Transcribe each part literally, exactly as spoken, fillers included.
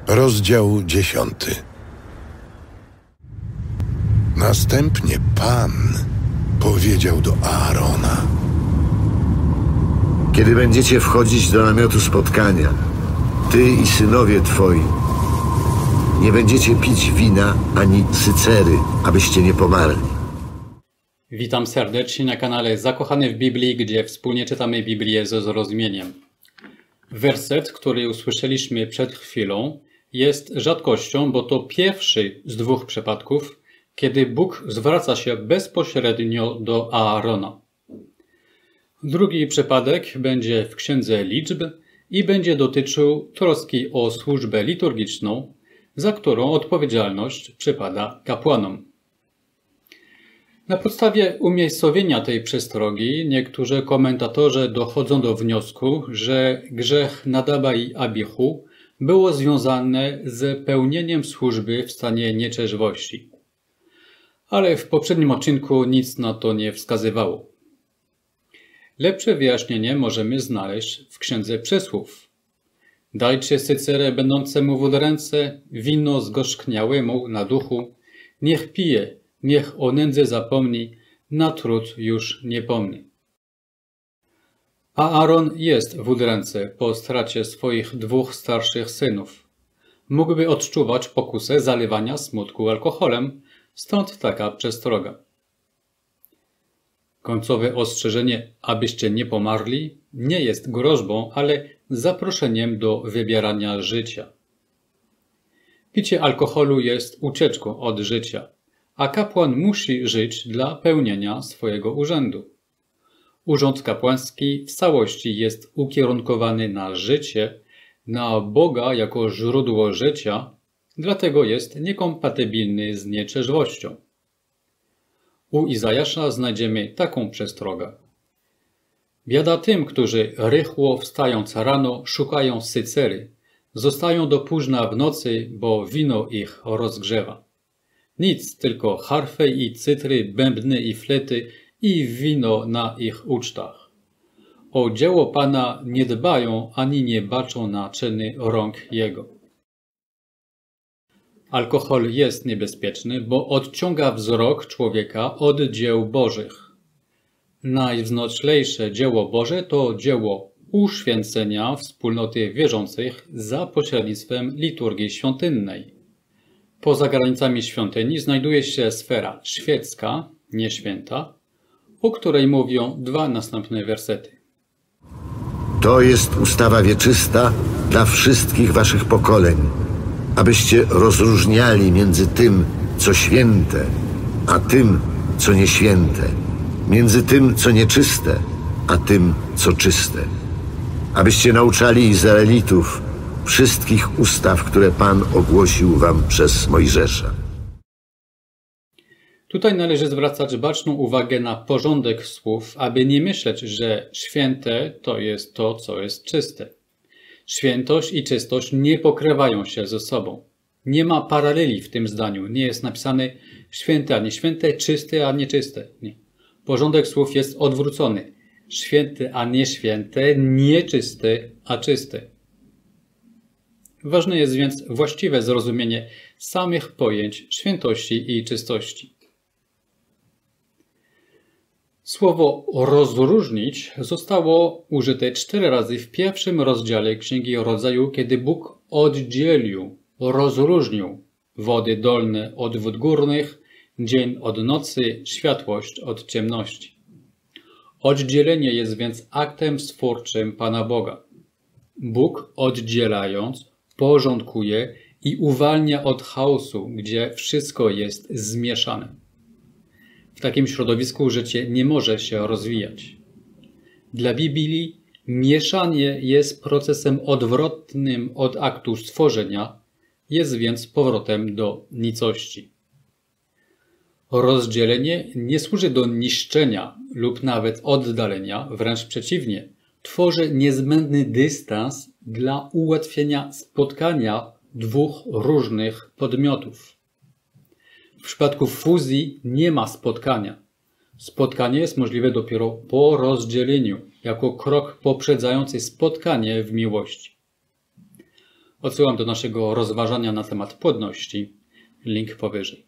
Rozdział dziesiąty. Następnie Pan powiedział do Aarona: Kiedy będziecie wchodzić do namiotu spotkania, ty i synowie twoi, nie będziecie pić wina ani sycery, abyście nie pomarli. Witam serdecznie na kanale Zakochany w Biblii, gdzie wspólnie czytamy Biblię ze zrozumieniem. Werset, który usłyszeliśmy przed chwilą, jest rzadkością, bo to pierwszy z dwóch przypadków, kiedy Bóg zwraca się bezpośrednio do Aarona. Drugi przypadek będzie w Księdze Liczb i będzie dotyczył troski o służbę liturgiczną, za którą odpowiedzialność przypada kapłanom. Na podstawie umiejscowienia tej przestrogi niektórzy komentatorzy dochodzą do wniosku, że grzech Nadaba i Abichu było związane z pełnieniem służby w stanie nieczerwości. Ale w poprzednim odcinku nic na to nie wskazywało. Lepsze wyjaśnienie możemy znaleźć w Księdze Przysłów. Dajcie sycerę będącemu w udręce, wino zgorzkniałemu na duchu, niech pije, niech o nędzy zapomni, na trud już nie pomni. A Aaron jest w udręce po stracie swoich dwóch starszych synów. Mógłby odczuwać pokusę zalewania smutku alkoholem, stąd taka przestroga. Końcowe ostrzeżenie, abyście nie pomarli, nie jest groźbą, ale zaproszeniem do wybierania życia. Picie alkoholu jest ucieczką od życia, a kapłan musi żyć dla pełnienia swojego urzędu. Urząd kapłański w całości jest ukierunkowany na życie, na Boga jako źródło życia, dlatego jest niekompatybilny z nieczerwością. U Izajasza znajdziemy taką przestrogę. Biada tym, którzy rychło wstając rano szukają sycery, zostają do późna w nocy, bo wino ich rozgrzewa. Nic, tylko harfy i cytry, bębny i flety i wino na ich ucztach. O dzieło Pana nie dbają ani nie baczą na czyny rąk Jego. Alkohol jest niebezpieczny, bo odciąga wzrok człowieka od dzieł Bożych. Najwznoclejsze dzieło Boże to dzieło uświęcenia wspólnoty wierzących za pośrednictwem liturgii świątynnej. Poza granicami świątyni znajduje się sfera świecka, nie święta, o której mówią dwa następne wersety. To jest ustawa wieczysta dla wszystkich waszych pokoleń, abyście rozróżniali między tym, co święte, a tym, co nieświęte, między tym, co nieczyste, a tym, co czyste. Abyście nauczali Izraelitów wszystkich ustaw, które Pan ogłosił wam przez Mojżesza. Tutaj należy zwracać baczną uwagę na porządek słów, aby nie myśleć, że święte to jest to, co jest czyste. Świętość i czystość nie pokrywają się ze sobą. Nie ma paraleli w tym zdaniu. Nie jest napisane święte, a nie święte, czyste, a nie czyste. Nie. Porządek słów jest odwrócony. Święte, a nie święte, nieczyste, a czyste. Ważne jest więc właściwe zrozumienie samych pojęć świętości i czystości. Słowo rozróżnić zostało użyte cztery razy w pierwszym rozdziale Księgi Rodzaju, kiedy Bóg oddzielił, rozróżnił wody dolne od wód górnych, dzień od nocy, światłość od ciemności. Oddzielenie jest więc aktem stwórczym Pana Boga. Bóg, oddzielając, porządkuje i uwalnia od chaosu, gdzie wszystko jest zmieszane. W takim środowisku życie nie może się rozwijać. Dla Biblii mieszanie jest procesem odwrotnym od aktu stworzenia, jest więc powrotem do nicości. Rozdzielenie nie służy do niszczenia lub nawet oddalenia, wręcz przeciwnie, tworzy niezbędny dystans dla ułatwienia spotkania dwóch różnych podmiotów. W przypadku fuzji nie ma spotkania. Spotkanie jest możliwe dopiero po rozdzieleniu, jako krok poprzedzający spotkanie w miłości. Odsyłam do naszego rozważania na temat płodności. Link powyżej.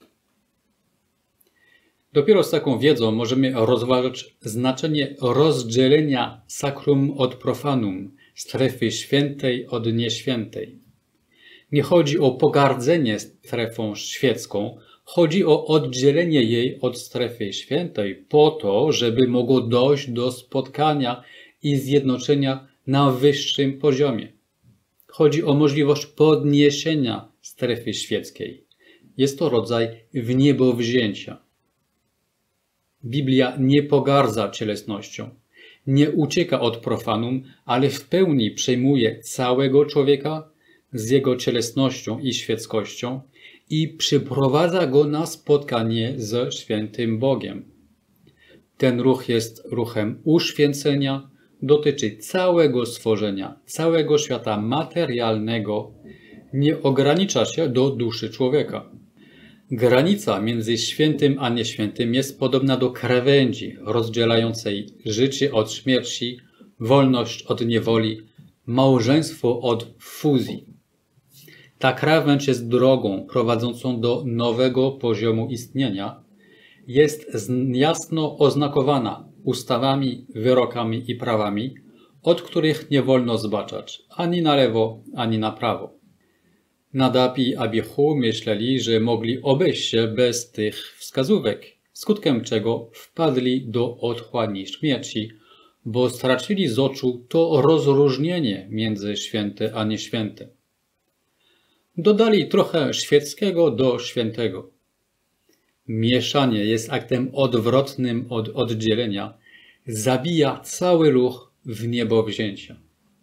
Dopiero z taką wiedzą możemy rozważyć znaczenie rozdzielenia sakrum od profanum, strefy świętej od nieświętej. Nie chodzi o pogardzenie strefą świecką, chodzi o oddzielenie jej od strefy świętej po to, żeby mogło dojść do spotkania i zjednoczenia na wyższym poziomie. Chodzi o możliwość podniesienia strefy świeckiej. Jest to rodzaj wniebowzięcia. Biblia nie pogardza cielesnością, nie ucieka od profanum, ale w pełni przejmuje całego człowieka z jego cielesnością i świeckością i przyprowadza go na spotkanie ze świętym Bogiem. Ten ruch jest ruchem uświęcenia, dotyczy całego stworzenia, całego świata materialnego, nie ogranicza się do duszy człowieka. Granica między świętym a nieświętym jest podobna do krawędzi rozdzielającej życie od śmierci, wolność od niewoli, małżeństwo od fuzji. Ta krawędź jest drogą prowadzącą do nowego poziomu istnienia, jest jasno oznakowana ustawami, wyrokami i prawami, od których nie wolno zbaczać ani na lewo, ani na prawo. Nadab i Abichu myśleli, że mogli obejść się bez tych wskazówek, skutkiem czego wpadli do otchłani śmierci, bo stracili z oczu to rozróżnienie między święte a nieświęte. Dodali trochę świeckiego do świętego. Mieszanie jest aktem odwrotnym od oddzielenia, zabija cały ruch wniebowzięcia.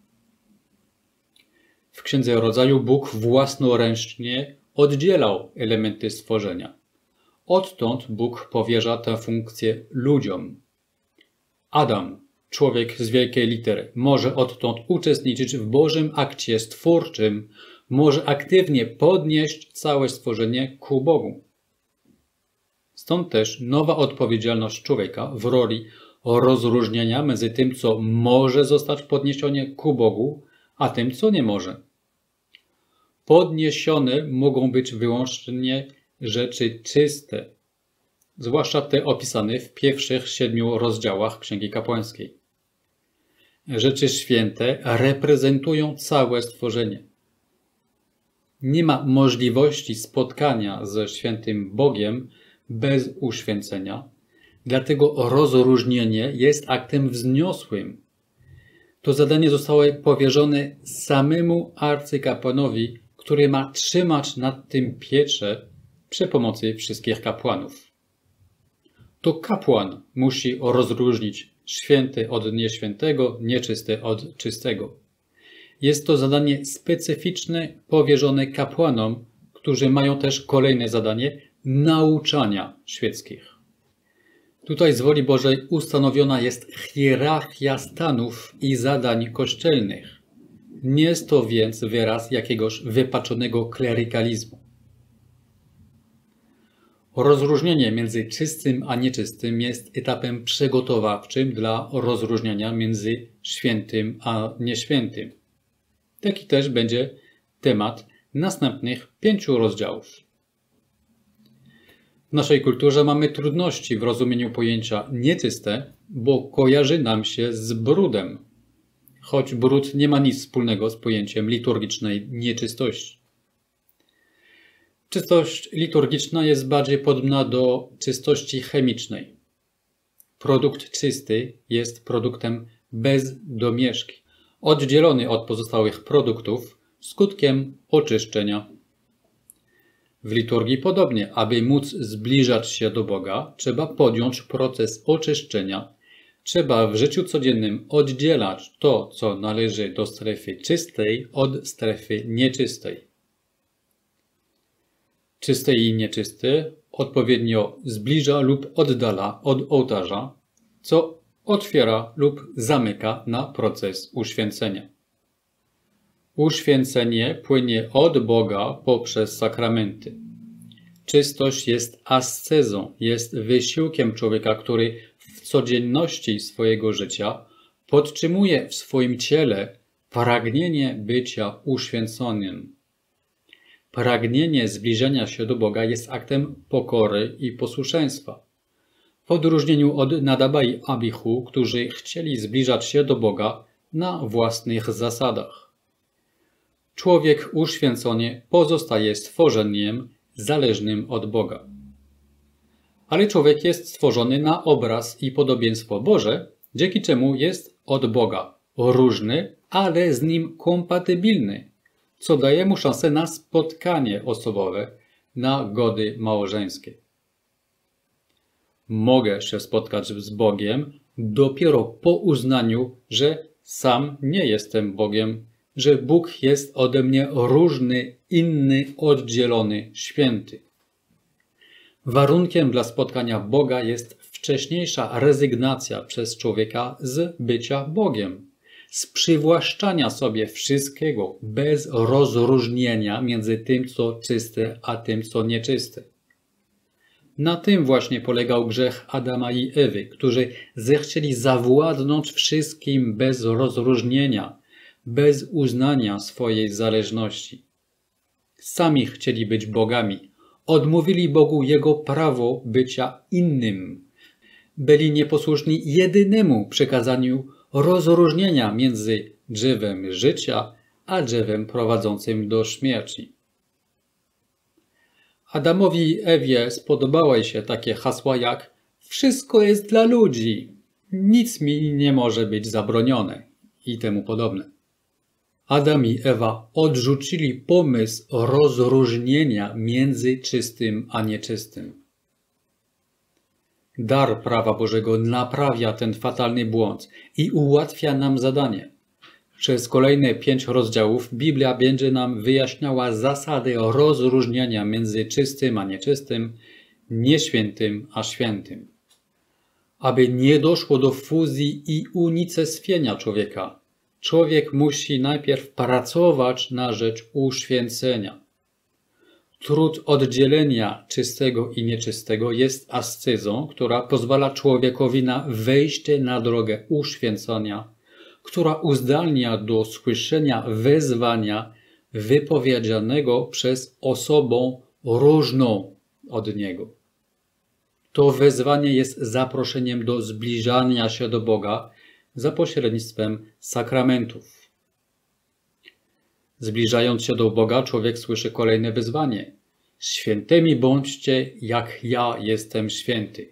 W Księdze Rodzaju Bóg własnoręcznie oddzielał elementy stworzenia. Odtąd Bóg powierza tę funkcję ludziom. Adam, człowiek z wielkiej litery, może odtąd uczestniczyć w Bożym akcie stwórczym, może aktywnie podnieść całe stworzenie ku Bogu. Stąd też nowa odpowiedzialność człowieka w roli rozróżnienia między tym, co może zostać podniesione ku Bogu, a tym, co nie może. Podniesione mogą być wyłącznie rzeczy czyste, zwłaszcza te opisane w pierwszych siedmiu rozdziałach Księgi Kapłańskiej. Rzeczy święte reprezentują całe stworzenie. Nie ma możliwości spotkania ze świętym Bogiem bez uświęcenia, dlatego rozróżnienie jest aktem wzniosłym. To zadanie zostało powierzone samemu arcykapłanowi, który ma trzymać nad tym pieczę przy pomocy wszystkich kapłanów. To kapłan musi rozróżnić święte od nieświętego, nieczyste od czystego. Jest to zadanie specyficzne powierzone kapłanom, którzy mają też kolejne zadanie nauczania świeckich. Tutaj z woli Bożej ustanowiona jest hierarchia stanów i zadań kościelnych. Nie jest to więc wyraz jakiegoś wypaczonego klerykalizmu. Rozróżnienie między czystym a nieczystym jest etapem przygotowawczym dla rozróżniania między świętym a nieświętym. Taki też będzie temat następnych pięciu rozdziałów. W naszej kulturze mamy trudności w rozumieniu pojęcia nieczyste, bo kojarzy nam się z brudem, choć brud nie ma nic wspólnego z pojęciem liturgicznej nieczystości. Czystość liturgiczna jest bardziej podobna do czystości chemicznej. Produkt czysty jest produktem bez domieszki, oddzielony od pozostałych produktów skutkiem oczyszczenia. W liturgii podobnie, aby móc zbliżać się do Boga, trzeba podjąć proces oczyszczenia. Trzeba w życiu codziennym oddzielać to, co należy do strefy czystej, od strefy nieczystej. Czyste i nieczyste odpowiednio zbliża lub oddala od ołtarza, co otwiera lub zamyka na proces uświęcenia. Uświęcenie płynie od Boga poprzez sakramenty. Czystość jest ascezą, jest wysiłkiem człowieka, który w codzienności swojego życia podtrzymuje w swoim ciele pragnienie bycia uświęconym. Pragnienie zbliżenia się do Boga jest aktem pokory i posłuszeństwa. W odróżnieniu od Nadaba i Abichu, którzy chcieli zbliżać się do Boga na własnych zasadach. Człowiek uświęcony pozostaje stworzeniem zależnym od Boga. Ale człowiek jest stworzony na obraz i podobieństwo Boże, dzięki czemu jest od Boga różny, ale z Nim kompatybilny, co daje mu szansę na spotkanie osobowe, na gody małżeńskie. Mogę się spotkać z Bogiem dopiero po uznaniu, że sam nie jestem Bogiem, że Bóg jest ode mnie różny, inny, oddzielony, święty. Warunkiem dla spotkania Boga jest wcześniejsza rezygnacja przez człowieka z bycia Bogiem, z przywłaszczania sobie wszystkiego bez rozróżnienia między tym, co czyste, a tym, co nieczyste. Na tym właśnie polegał grzech Adama i Ewy, którzy zechcieli zawładnąć wszystkim bez rozróżnienia, bez uznania swojej zależności. Sami chcieli być bogami, odmówili Bogu Jego prawo bycia innym. Byli nieposłuszni jedynemu przekazaniu rozróżnienia między drzewem życia a drzewem prowadzącym do śmierci. Adamowi i Ewie spodobały się takie hasła jak wszystko jest dla ludzi, nic mi nie może być zabronione i temu podobne. Adam i Ewa odrzucili pomysł rozróżnienia między czystym a nieczystym. Dar prawa Bożego naprawia ten fatalny błąd i ułatwia nam zadanie. Przez kolejne pięć rozdziałów Biblia będzie nam wyjaśniała zasady rozróżniania między czystym a nieczystym, nieświętym a świętym. Aby nie doszło do fuzji i unicestwienia człowieka, człowiek musi najpierw pracować na rzecz uświęcenia. Trud oddzielenia czystego i nieczystego jest ascezą, która pozwala człowiekowi na wejście na drogę uświęcenia, która uzdalnia do słyszenia wezwania wypowiedzianego przez osobę różną od niego. To wezwanie jest zaproszeniem do zbliżania się do Boga za pośrednictwem sakramentów. Zbliżając się do Boga, człowiek słyszy kolejne wezwanie. Świętymi bądźcie, jak ja jestem święty.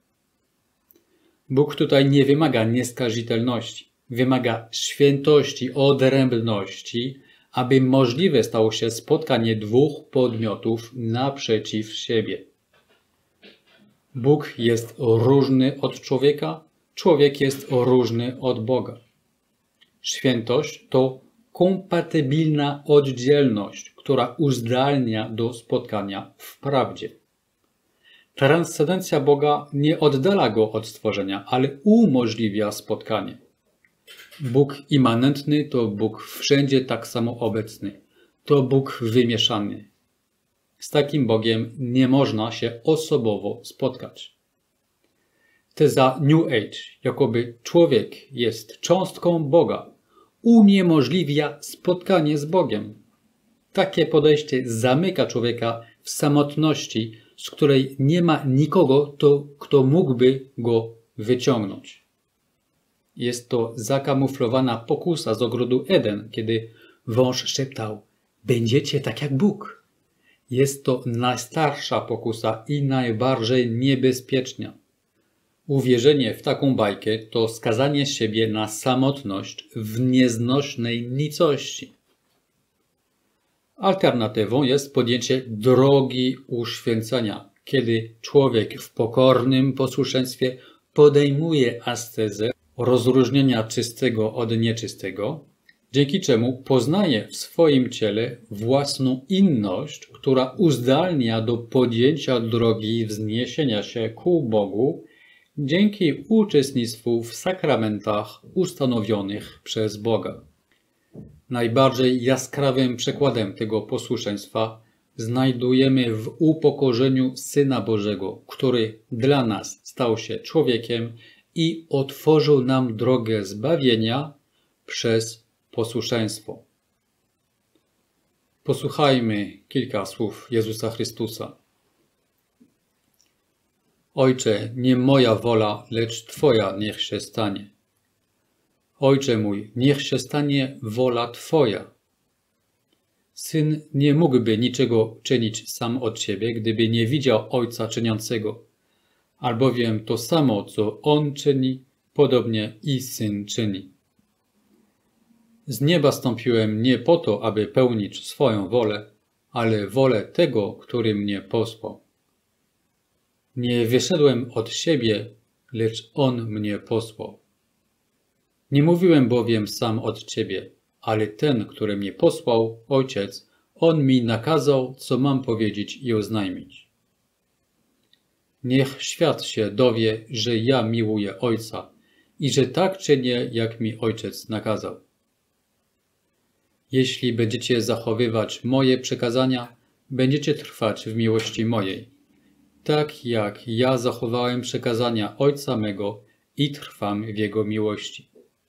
Bóg tutaj nie wymaga nieskazitelności. Wymaga świętości, odrębności, aby możliwe stało się spotkanie dwóch podmiotów naprzeciw siebie. Bóg jest różny od człowieka, człowiek jest różny od Boga. Świętość to kompatybilna oddzielność, która uzdalnia do spotkania w prawdzie. Transcendencja Boga nie oddala Go od stworzenia, ale umożliwia spotkanie. Bóg immanentny to Bóg wszędzie tak samo obecny. To Bóg wymieszany. Z takim Bogiem nie można się osobowo spotkać. Teza New Age, jakoby człowiek jest cząstką Boga, uniemożliwia spotkanie z Bogiem. Takie podejście zamyka człowieka w samotności, z której nie ma nikogo, to, kto mógłby go wyciągnąć. Jest to zakamuflowana pokusa z ogrodu Eden, kiedy wąż szeptał: będziecie tak jak Bóg. Jest to najstarsza pokusa i najbardziej niebezpieczna. Uwierzenie w taką bajkę to skazanie siebie na samotność w nieznośnej nicości. Alternatywą jest podjęcie drogi uświęcenia, kiedy człowiek w pokornym posłuszeństwie podejmuje ascezę rozróżnienia czystego od nieczystego, dzięki czemu poznaje w swoim ciele własną inność, która uzdalnia do podjęcia drogi wzniesienia się ku Bogu dzięki uczestnictwu w sakramentach ustanowionych przez Boga. Najbardziej jaskrawym przykładem tego posłuszeństwa znajdujemy w upokorzeniu Syna Bożego, który dla nas stał się człowiekiem i otworzył nam drogę zbawienia przez posłuszeństwo. Posłuchajmy kilka słów Jezusa Chrystusa. Ojcze, nie moja wola, lecz Twoja niech się stanie. Ojcze mój, niech się stanie wola Twoja. Syn nie mógłby niczego czynić sam od siebie, gdyby nie widział Ojca czyniącego, albowiem to samo, co On czyni, podobnie i Syn czyni. Z nieba stąpiłem nie po to, aby pełnić swoją wolę, ale wolę tego, który mnie posłał. Nie wyszedłem od siebie, lecz On mnie posłał. Nie mówiłem bowiem sam od Ciebie, ale ten, który mnie posłał, Ojciec, On mi nakazał, co mam powiedzieć i oznajmić. Niech świat się dowie, że ja miłuję Ojca i że tak czynię, jak mi Ojciec nakazał. Jeśli będziecie zachowywać moje przykazania, będziecie trwać w miłości mojej, tak jak ja zachowałem przykazania Ojca mego i trwam w Jego miłości.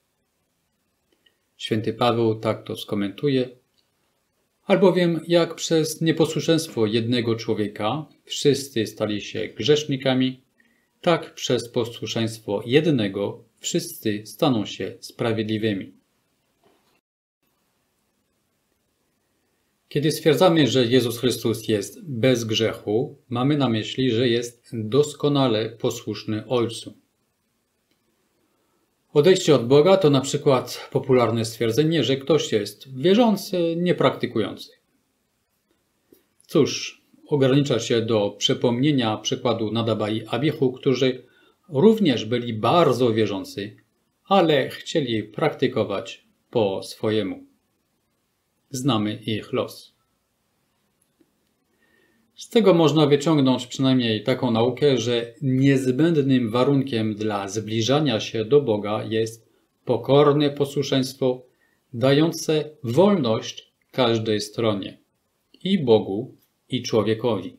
Święty Paweł tak to skomentuje, albowiem jak przez nieposłuszeństwo jednego człowieka wszyscy stali się grzesznikami, tak przez posłuszeństwo jednego wszyscy staną się sprawiedliwymi. Kiedy stwierdzamy, że Jezus Chrystus jest bez grzechu, mamy na myśli, że jest doskonale posłuszny Ojcu. Odejście od Boga to na przykład popularne stwierdzenie, że ktoś jest wierzący, niepraktykujący. Cóż, ogranicza się do przypomnienia przykładu Nadaba i Abichu, którzy również byli bardzo wierzący, ale chcieli praktykować po swojemu. Znamy ich los. Z tego można wyciągnąć przynajmniej taką naukę, że niezbędnym warunkiem dla zbliżania się do Boga jest pokorne posłuszeństwo dające wolność każdej stronie, i Bogu, i człowiekowi.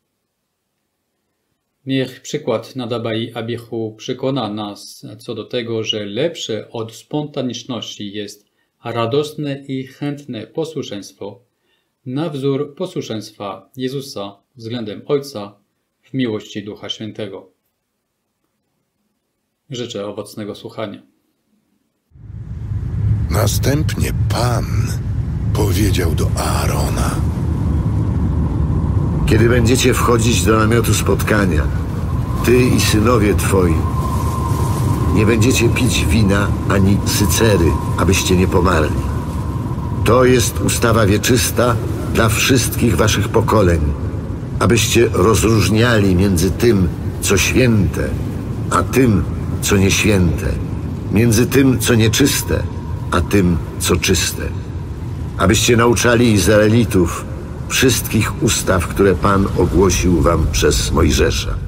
Niech przykład Nadaba i Abichu przekona nas co do tego, że lepsze od spontaniczności jest radosne i chętne posłuszeństwo na wzór posłuszeństwa Jezusa względem Ojca w miłości Ducha Świętego. Życzę owocnego słuchania. Następnie Pan powiedział do Aarona: Kiedy będziecie wchodzić do namiotu spotkania, ty i synowie twoi, nie będziecie pić wina ani sycery, abyście nie pomarli. To jest ustawa wieczysta dla wszystkich waszych pokoleń, abyście rozróżniali między tym, co święte, a tym, co nieświęte, między tym, co nieczyste, a tym, co czyste. Abyście nauczali Izraelitów wszystkich ustaw, które Pan ogłosił wam przez Mojżesza.